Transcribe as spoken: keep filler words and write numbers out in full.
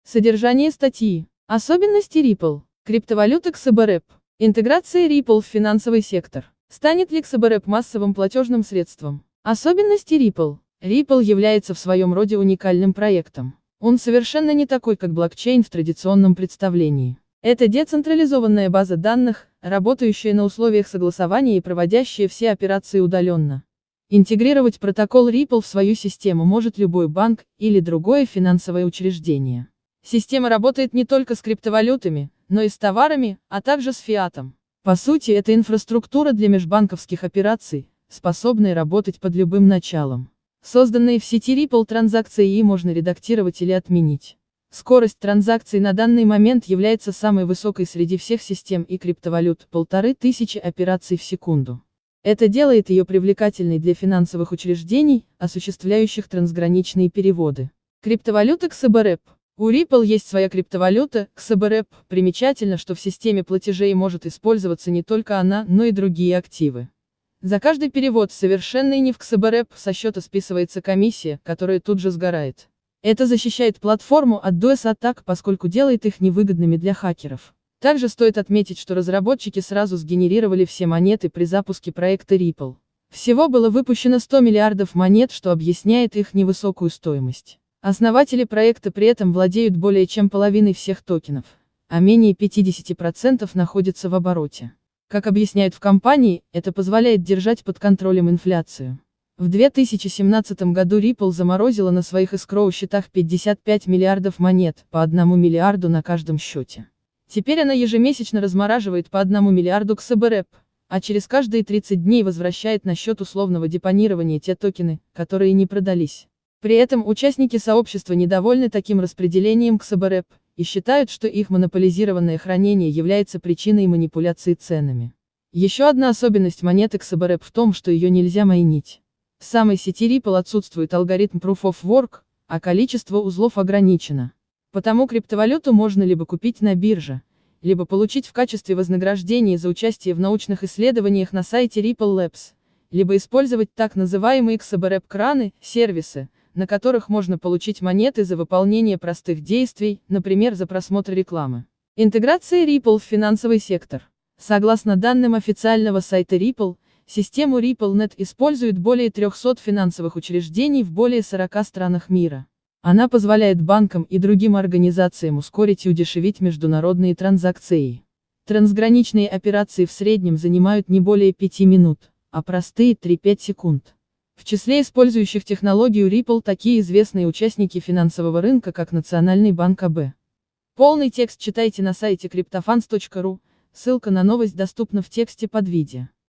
Содержание статьи. Особенности Ripple. Криптовалюта икс бэ эр пи. Интеграция Ripple в финансовый сектор. Станет ли икс бэ эр пи массовым платежным средством? Особенности Ripple. Ripple является в своем роде уникальным проектом. Он совершенно не такой, как блокчейн в традиционном представлении. Это децентрализованная база данных, работающая на условиях согласования и проводящая все операции удаленно. Интегрировать протокол Ripple в свою систему может любой банк или другое финансовое учреждение. Система работает не только с криптовалютами, но и с товарами, а также с фиатом. По сути, это инфраструктура для межбанковских операций, способная работать под любым началом. Созданные в сети Ripple транзакции и можно редактировать или отменить. Скорость транзакций на данный момент является самой высокой среди всех систем и криптовалют – полторы тысячи операций в секунду. Это делает ее привлекательной для финансовых учреждений, осуществляющих трансграничные переводы. Криптовалюта икс бэ эр пи. У Ripple есть своя криптовалюта, икс бэ эр пи. Примечательно, что в системе платежей может использоваться не только она, но и другие активы. За каждый перевод, совершенный не в икс бэ эр пи, со счета списывается комиссия, которая тут же сгорает. Это защищает платформу от дос-атак, поскольку делает их невыгодными для хакеров. Также стоит отметить, что разработчики сразу сгенерировали все монеты при запуске проекта Ripple. Всего было выпущено сто миллиардов монет, что объясняет их невысокую стоимость. Основатели проекта при этом владеют более чем половиной всех токенов, а менее пятидесяти процентов находятся в обороте. Как объясняют в компании, это позволяет держать под контролем инфляцию. В две тысячи семнадцатом году Ripple заморозила на своих эскроу счетах пятьдесят пять миллиардов монет, по одному миллиарду на каждом счете. Теперь она ежемесячно размораживает по одному миллиарду икс бэ эр пи, а через каждые тридцать дней возвращает на счет условного депонирования те токены, которые не продались. При этом участники сообщества недовольны таким распределением икс бэ эр пи и считают, что их монополизированное хранение является причиной манипуляции ценами. Еще одна особенность монеты икс бэ эр пи в том, что ее нельзя майнить. В самой сети Ripple отсутствует алгоритм Proof of Work, а количество узлов ограничено. Потому криптовалюту можно либо купить на бирже, либо получить в качестве вознаграждения за участие в научных исследованиях на сайте Ripple Labs, либо использовать так называемые икс бэ эр пи-краны, сервисы, на которых можно получить монеты за выполнение простых действий, например, за просмотр рекламы. Интеграция Ripple в финансовый сектор. Согласно данным официального сайта Ripple, систему RippleNet используют более трёхсот финансовых учреждений в более сорока странах мира. Она позволяет банкам и другим организациям ускорить и удешевить международные транзакции. Трансграничные операции в среднем занимают не более пяти минут, а простые – три-пять секунд. В числе использующих технологию Ripple такие известные участники финансового рынка, как Национальный банк а бэ. Полный текст читайте на сайте криптофанс точка ру, ссылка на новость доступна в тексте под видео.